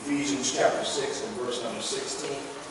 Ephesians chapter 6 and verse number 16.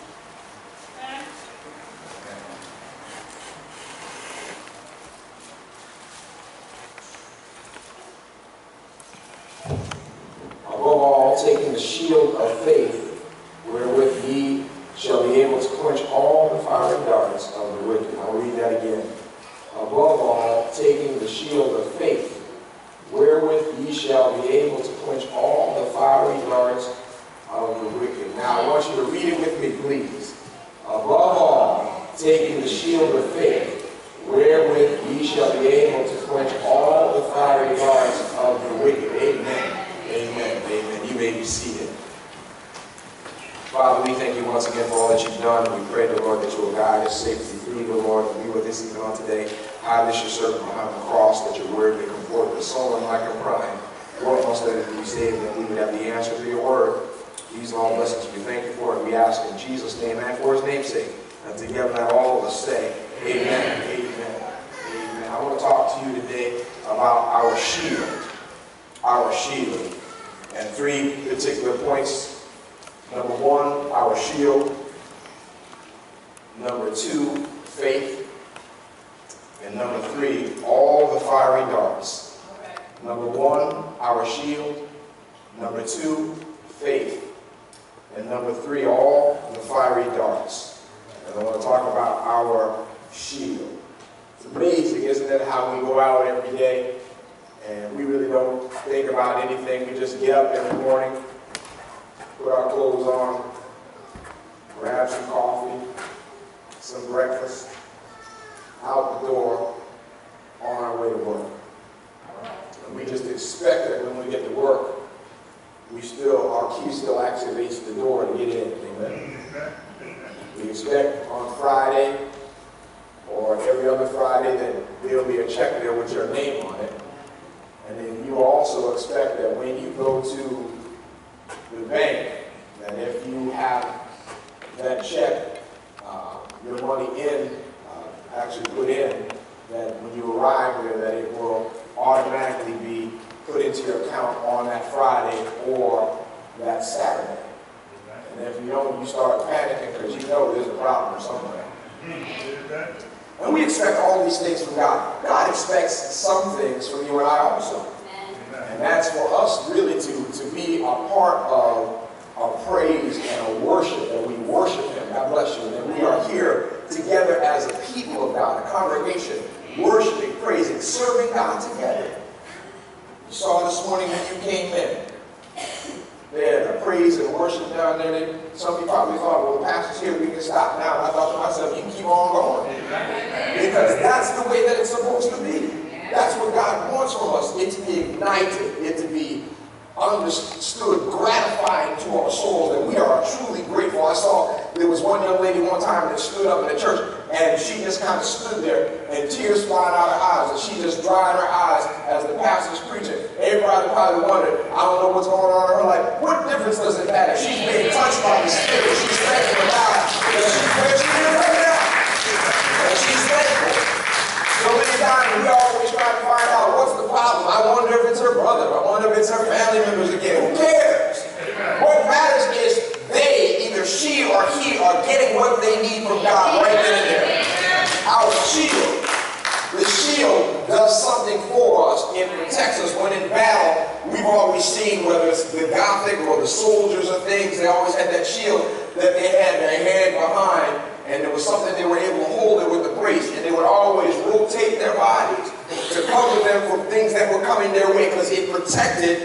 Above all, taking the shield of faith, wherewith ye shall be able to quench all the fiery darts of the wicked. I'll read that again. Above all, taking the shield of faith, wherewith ye shall be able to quench all the fiery darts of the wicked. Now, I want you to read it with me, please. Above all, taking the shield of faith, wherewith ye shall be able to quench all the fiery darts of the wicked. Amen. Amen. Amen. You may be seated. Father, we thank you once again for all that you've done. We pray, the Lord, that you will guide us safely through the Lord, and be with us even on today. Hide this your servant behind the cross, that your word may comfort the soul and like a crying. Lord, most let it be saved, that we would have the answer to your word. These are all blessings we thank you for, and we ask in Jesus' name and for his name's sake. And together let all of us say, amen, amen, amen. I want to talk to you today about our shield. Our shield. And three particular points. Number one, our shield. Number two, faith. And number three, all the fiery darts. Number one, our shield. Number two, faith. And number three, all the fiery darts. And I want to talk about our shield. It's amazing, isn't it, how we go out every day and we really don't think about anything. We just get up every morning, put our clothes on, grab some coffee, some breakfast, out the door, on our way to work. And we just expect that when we get to work, our key still activates the door to get in. Amen. We expect on Friday or every other Friday that there'll be a check there with your name on it. And then you also expect that when you go to the bank, that if you have that check, your money actually put in, that when you arrive there, that it will automatically be put into your account on that Friday or that Saturday. And if you don't, you start panicking because you know there's a problem somewhere. And we expect all these things from God. God expects some things from you and I also. And that's for us really to be a part of a praise and a worship, that we worship him. God bless you. And we are here together as a people of God, a congregation, worshiping, praising, serving God together. You saw this morning when you came in. They had a praise and worship down there. Some of you probably thought, well, the pastor's here, we can stop now. And I thought to myself, you can keep on going. Because that's the way that it's supposed to be. That's what God wants from us. It to be ignited. It to be understood, gratifying to our souls, that we are truly grateful. I saw there was one young lady one time that stood up in the church, and she just kind of stood there, and tears flying out of her eyes, and she just dried her eyes as the pastor's preaching. Everybody probably wondered, I don't know what's going on in her life. What difference does it matter? She's being touched by the Spirit. She's thanking God. And she's where she is right now. And she's thankful. So many times we always try to find out what's the problem. I wonder if it's her brother. I wonder if it's her family members again. Who cares? What matters is they, either she or he, are getting what they need from God right then and there. Our shield. The shield does something for us. It protects us when in battle. We've always seen, whether it's the Gothic or the soldiers or things, they always had that shield that they had their hand behind, and there was something they were able to hold it with the brace, and they would always rotate their bodies to cover them from things that were coming their way, because it protected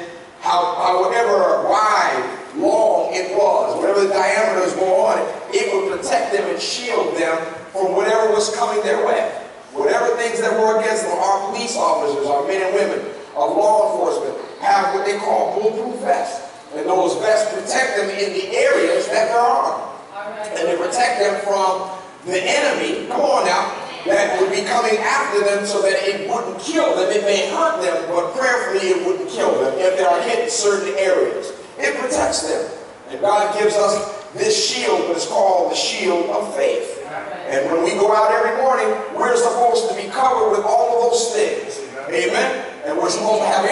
however wide, long it was, whatever the diameters were on it, it would protect them and shield them from whatever was coming their way. Whatever things that were against them. Our police officers, our men and women, our law enforcement have what they call bulletproof vests. And those vests protect them in the areas that they're on. And they protect them from the enemy, come on now, that would be coming after them so that it wouldn't kill them. It may hurt them, but prayerfully it wouldn't kill them if they are hit in certain areas. It protects them. And God gives us this shield, but it's called the shield of faith. And when we go out every morning, we're supposed to be covered with all of those things. Amen? And we're supposed to have every part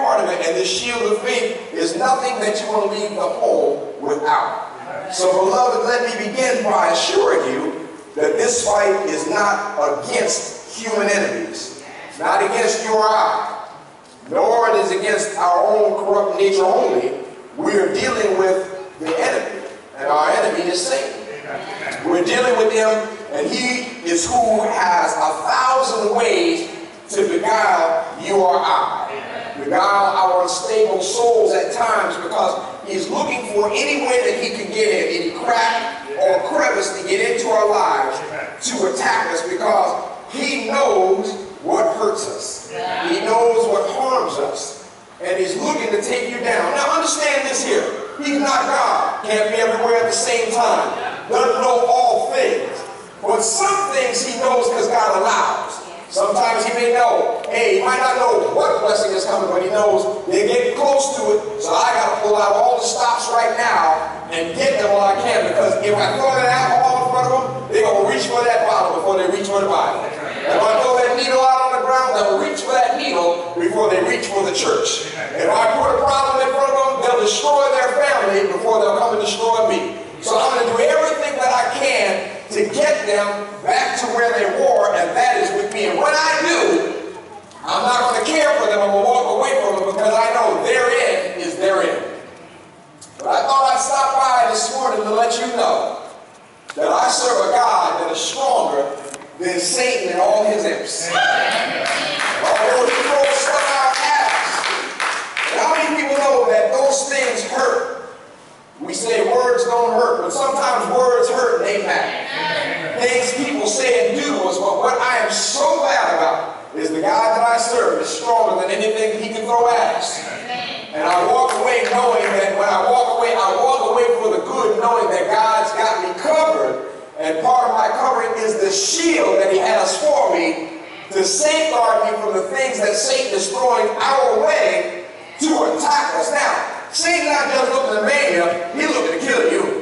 part of it, and this shield of faith is nothing that you want to leave the home without. So, beloved, let me begin by assuring you that this fight is not against human enemies, not against you or I, nor it is against our own corrupt nature only. We are dealing with the enemy, and our enemy is Satan. We're dealing with him, and he is who has 1,000 ways to beguile you or I, beguile our unstable souls at times, because he's looking for any way that he can get in, any crack or crevice to get into our lives to attack us, because he knows what hurts us. He knows what harms us, and he's looking to take you down. Now understand this here. He's not God. Can't be everywhere at the same time. Doesn't know all things. But some things he knows because God allows. Sometimes he may know, hey, he might not know what blessing is coming, but he knows they're getting close to it, so I got to pull out all the stops right now and get them while I can, because if I throw that alcohol in front of them, they're going to reach for that bottle before they reach for the Bible. If I throw that needle out on the ground, they'll reach for that needle before they reach for the church. If I put a problem in front of them, they'll destroy their family before they'll come and destroy me. So I'm going to do everything that I can to get them back to where they were, and that is with me. And when I do, I'm not going to care for them. I'm going to walk away from them, because I know their end is their end. But I thought I'd stop by this morning to let you know that I serve a God that is stronger than Satan and all his imps. Although he throws stuff out at us. And how many people know that those things hurt? We say words don't hurt, but sometimes words hurt and they matter. Things people say and do is what I am so glad about is the God that I serve is stronger than anything he can throw at us. And I walk away knowing that when I walk away for the good, knowing that God's got me covered, and part of my covering is the shield that he has for me to safeguard me from the things that Satan is throwing our way to attack us. Now, Satan's not just looking to maim you, he's looking to kill you.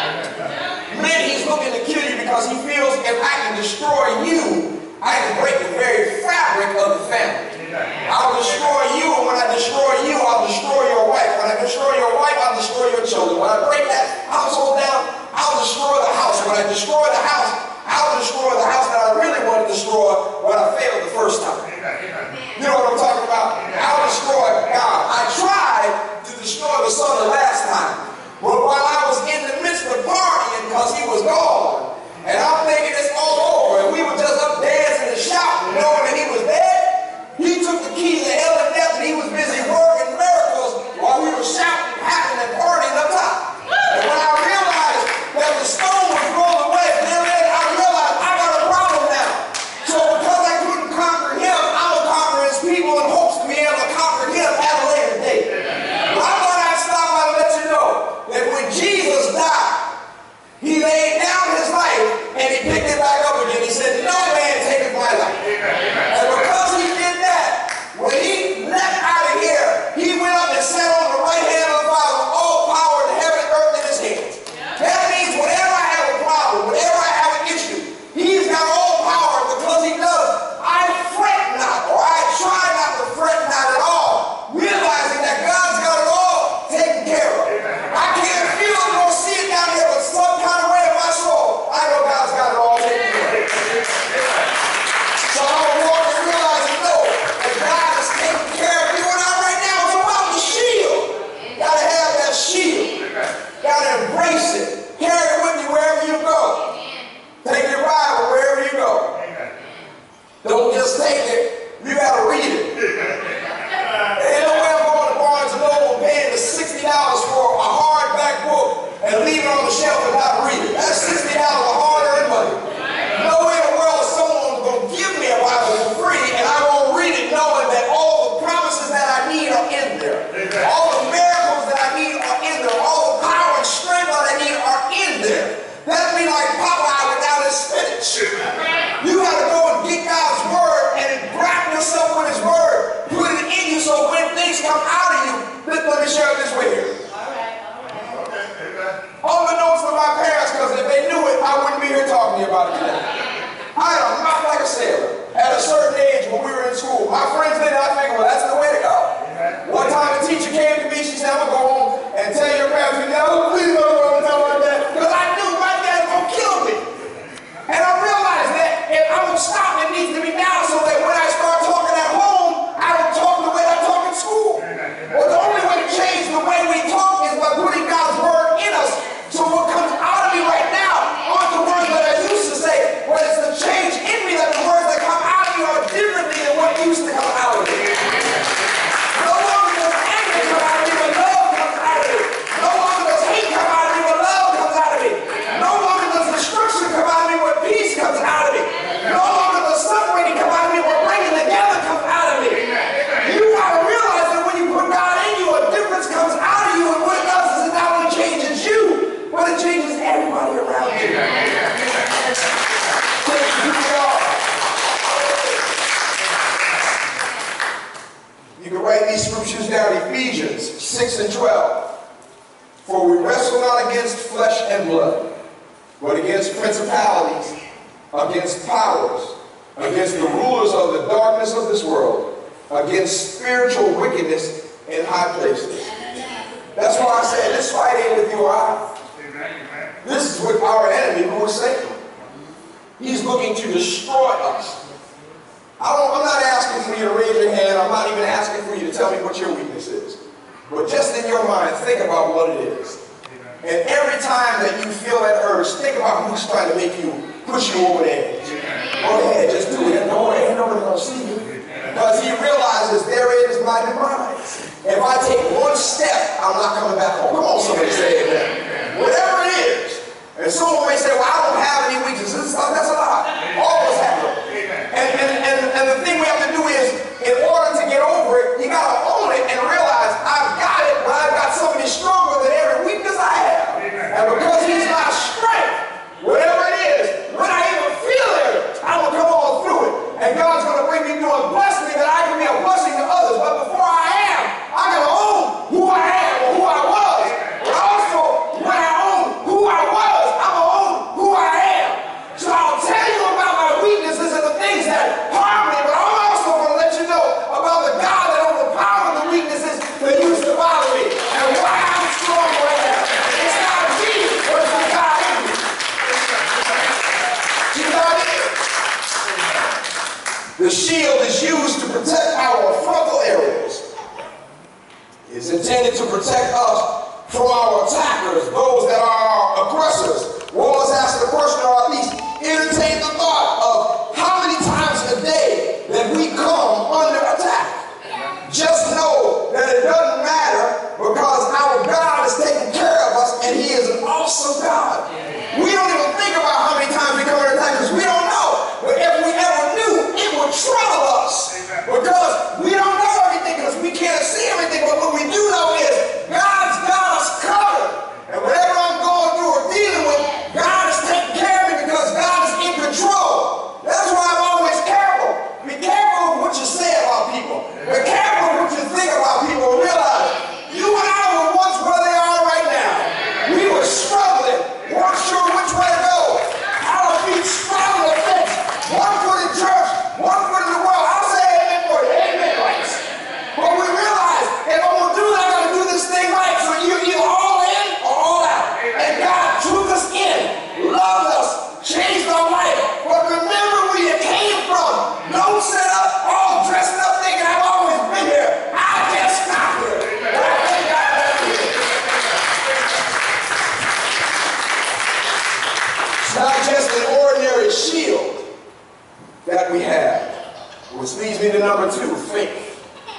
Man, he's looking to kill you because he feels if I can destroy you, I can break the very fabric of the family. I'll destroy you, and when I destroy you, I'll destroy your wife. When I destroy your wife, I'll destroy your children. When I break that household down, I'll destroy the house. When I destroy the house, I'll destroy the house that I really want to destroy when I failed the first time. You know what I'm talking about? I'll destroy God. I tried to destroy the son the last time, but while I was in the midst of partying because he was gone, and I'm thinking it's all over, and we were just up dancing and shouting, knowing that he was dead, he took the keys to hell and death, and he was busy working miracles while we were shouting, hacking, and partying up top. And when I realized that the stone was rolled away, then I realized I got a problem now. So because I couldn't conquer him, I'm going to conquer his people in hopes to be able to conquer him at a later date. But I thought I'd stop by to let you know that when Jesus died, he laid down his life and he picked it back up again. He said, no man taketh my life. And because he did that, when he left out of here, he went up and sat on the right hand of the Father, all power in heaven and earth in his hands. That means whenever I have a problem, whenever I have an issue, he's got all power, because he does. I fret not, or I try not to fret not at all, realizing that God's got it all taken care of. I can't feel it nor see it down here, but some kind of way in my soul, I know God's got it all taken care of. So I'm going to walk and realize and know that God is taking care of you and I right now. It's about the shield. Got to have that shield. Got to embrace it. Carry it with you wherever you go. Take your Bible wherever you go. Don't just take it. You got to read it. Ain't no way I'm going to Barnes & Noble paying the $60 for a hardback book and leave it on the shelf and not read it. That's $60 of hard-earned money. No way in the world is someone going to give me a Bible for free and I'm going to read it knowing that all the promises that I need are in there. All the miracles that I need are in there. All the power and strength that I need are For we wrestle not against flesh and blood, but against principalities, against powers, against the rulers of the darkness of this world, against spiritual wickedness in high places. That's why I said this fight ain't with you or I. This is with our enemy, who is Satan. He's looking to destroy us. I'm not asking for you to raise your hand. I'm not even asking for you to tell me what your weakness is. But just in your mind, think about what it is. And every time that you feel that urge, think about who's trying to make you, push you over the edge. Go ahead, just do it. Don't worry, ain't nobody gonna see you. Because he realizes therein is my demise. If I take one step, I'm not coming back home. Come on, somebody say amen. Whatever it is. And someone may say, well, I don't have any weaknesses. That's a lie. All of us have them. And the thing we have to do is, in order to get over it, you got to own it and realize, I've got it, but I've got somebody stronger than every weakness I have. And because he's my strength, whatever it is, when I even feel it, I'm going to come on through it. And God's going to bring me through and bless me that I can be a blessing to others. But before I am, I got to own who I am or who I was. But also, when I own who I was, I'm going to own who I am. So I'll tell you about my weaknesses and the things that harm me, but I'm also going to let you know about the God that overpowered the weaknesses that used to bother me and why I'm strong right now. It's not me, but it's the God in me. You got it? The shield is used to protect our frontal areas. It's intended to protect us from our attackers, those that are our aggressors. One must ask the question, or at least entertain the thought of how many times a day that we come under attack. Just know that it doesn't matter because our God is taking care of us and he is an awesome God. We don't even think about how many times we come under attack because we don't know. But if we ever knew, it would trouble us because we don't know everything because we can't see everything. But what we do know is God's got us covered. And whatever I'm going through or dealing with, God is taking care of me because God is in control. That's why I'm always careful. Be careful of what you say about people. Be careful of what you think about people. Realize you and I were once where they are right now. We were struggling, weren't sure which way to go. Our feet straddled the fence. One foot in church, one foot in the world. I'll say amen for you. Amen, right? But we realize if I'm going to do that, I got to do this thing right. So you're either all in or all out. And God drew us in, loved us, changed our life. But remember where you came from. Don't set up all dressed up thinking I've always been here. I just got here. But I thank God that's here. It's not just an ordinary shield that we have, which leads me to number 2, faith.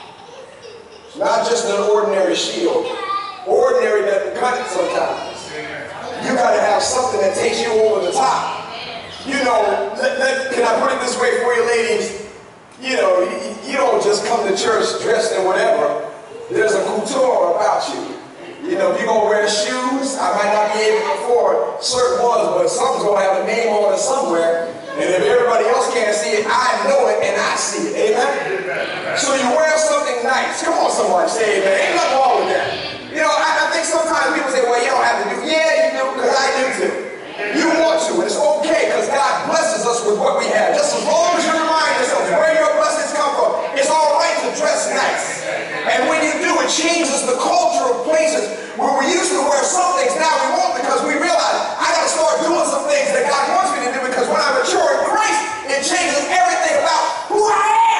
It's not just an ordinary shield. Ordinary doesn't cut it sometimes. You got to have something that takes you over the top. You know, can I put it this way for you ladies? You know, you don't just come to church dressed in whatever. There's a couture about you. You know, if you're going to wear shoes, I might not be able to afford certain ones, but something's going to have a name on it somewhere. And if everybody else can't see it, I know it and I see it. Amen? So you wear something nice. Come on, somebody say amen. Ain't nothing wrong with that. You know, I think sometimes people say, well, you don't have to do. Yeah, you do, because I do too. You want to, and it's okay, because God blesses us with what we have. Just as long as you remind yourself where your blessings come from, it's all right to dress nice. And when you do, it changes the culture of places where we used to wear some things, now we won't, because we realize I got to start doing some things that God wants me to do, because when I mature in Christ, it changes everything about who I am.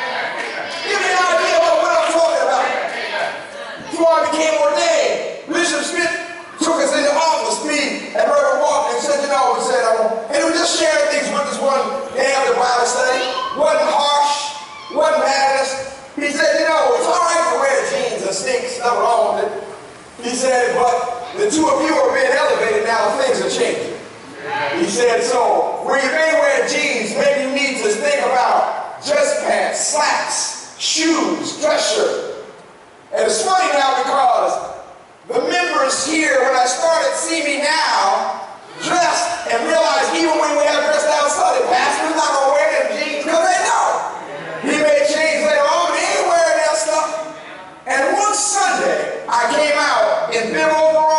Give me an idea about what I'm talking about. Before I became ordained, Bishop Smith took us into office, me and Rev Walker, and said, you know, and we just shared things with us one day after Bible study. Wasn't harsh, wasn't madness. He said, you know, it's all right to wear jeans and sneaks, nothing wrong with it. He said, but the two of you are being elevated now, things are changing. He said, so where you may wear jeans, maybe you need to think about dress pants, slacks, shoes, dress shirt. And it's funny now because the members here, when I started see me now, dressed and realized even when we have dressed down Sunday, pastor's not going to wear them jeans because they know. He may change later on, but he ain't wearing that stuff. And one Sunday, I came out in bib overalls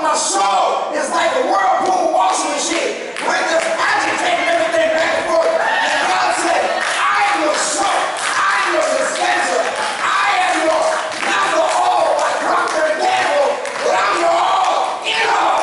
my soul is like a whirlpool washing machine. We're just agitating everything back and forth. And God said, I am your soul. I am your dispenser. I am your, not the all, like Procter and Gamble, but I'm your all in all.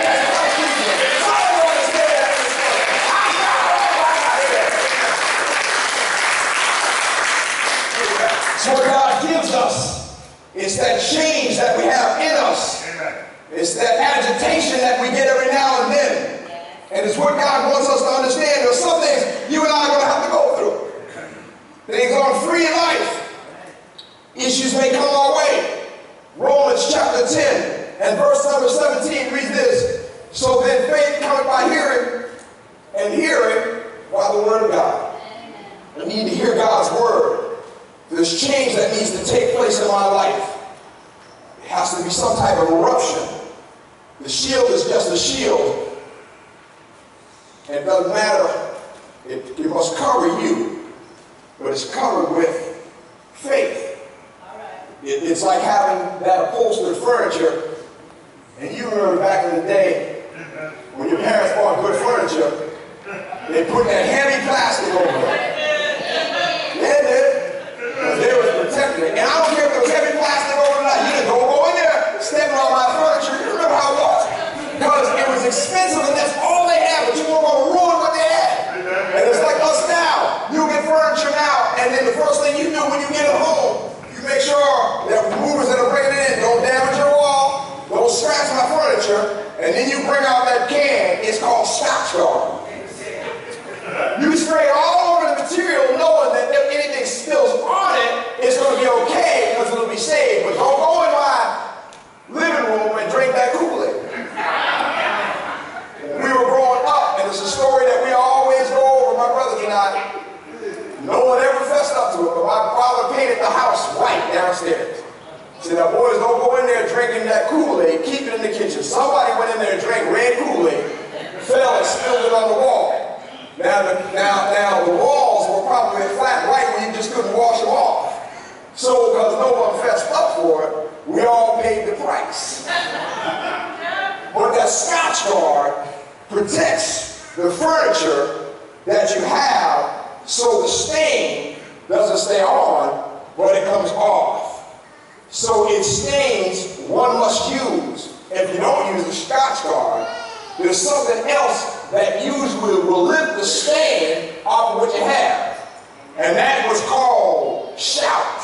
So what God gives us is that change that we have in us. Amen. It's that agitation that we get every now and then. And it's what God wants us to understand. There's some things you and I are going to have to go through. Things aren't free in life. Issues may come our way. Romans chapter 10 and verse number 17 reads this. So then faith cometh by hearing, and hearing by the word of God. We need to hear God's word. There's change that needs to take place in my life. It has to be some type of eruption. The shield is just a shield. And it doesn't matter. It must cover you. But it's covered with faith. It's like having that upholstered furniture. And you remember back in the day when your parents bought good furniture, they put that heavy plastic over it. They was protecting it. And I don't care if there was heavy plastic over it or not. You didn't go in there stepping on my furniture. You remember how it was? Because it was expensive and that's all they had, but you weren't going to ruin what they had. And it's like us now. You get furniture now, and then the first thing you do when you get it home, you make sure that the movers that are bringing it in don't damage your wall, don't scratch my furniture, and then you bring out that can. It's called Scotch Guard. You spray all over the material knowing that if anything spills on it, it's going to be okay because it'll be saved. But don't go in my living room and drink that Kool-Aid. We were growing up, and it's a story that we always go over, my brothers and I. No one ever fessed up to it, but my father painted the house white downstairs. He said, now boys, don't go in there drinking that Kool-Aid. Keep it in the kitchen. Somebody went in there and drank red Kool-Aid, fell and spilled it on the wall. Now the walls were probably flat white where you just couldn't wash them off. So because no one fessed up for it, we all paid the price. But that Scotch Guard protects the furniture that you have so the stain doesn't stay on, but it comes off. So it stains one must use. If you don't use the Scotch Guard, there's something else that usually will lift the stain off of what you have. And that was called shout.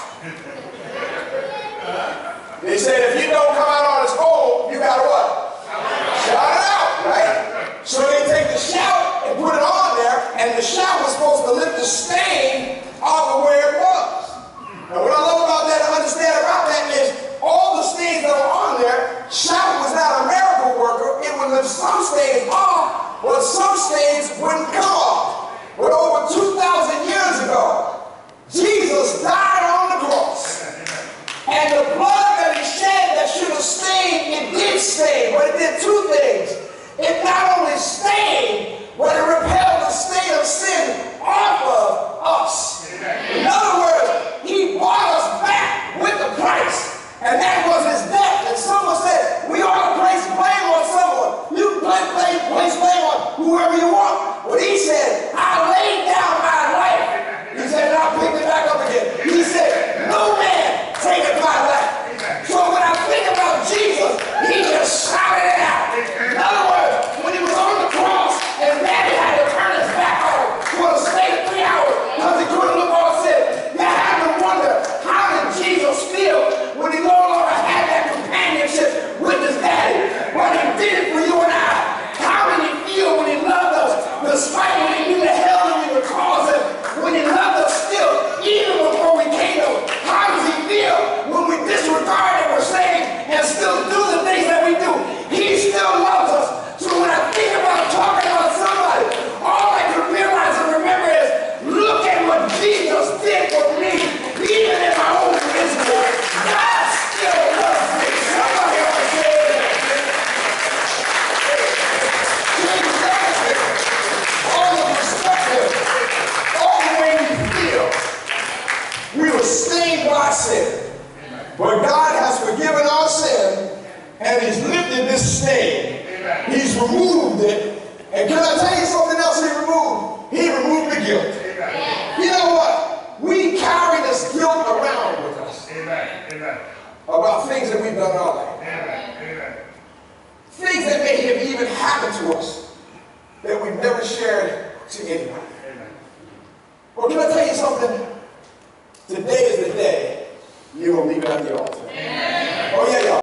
They said if you don't come out on its own, you gotta what? Shout it out, right? So they take the shout and put it on there, and the shout was supposed to lift the stain off of where it was. And what I love about that and understand about that is all the stains that were on there, shout was not a miracle worker. It would lift some stains off, but some stains wouldn't come off. But over 2,000 years ago, Jesus died on the cross. And the blood that he shed that should have stained, it did stain, but it did two things. It not only stained, but it repelled the stain of sin off of us. In other words, he bought us back with the price. And that was his death. And someone said, we ought to place blame on someone. You place blame on whoever you want. But he said, I laid down my life. He said, and I picked it back up again. He said, no man taketh my life. So when I think about Jesus, he just shouted it out. In other words, when he was on the cross and Daddy had to turn and he's lifted this stain. Amen. He's removed it. And can I tell you something else he removed? He removed the guilt. Amen. You know what? We carry this guilt around with us. Amen. Amen. About things that we've done in our life. Amen. Amen. Things that may have even happened to us that we've never shared to anyone.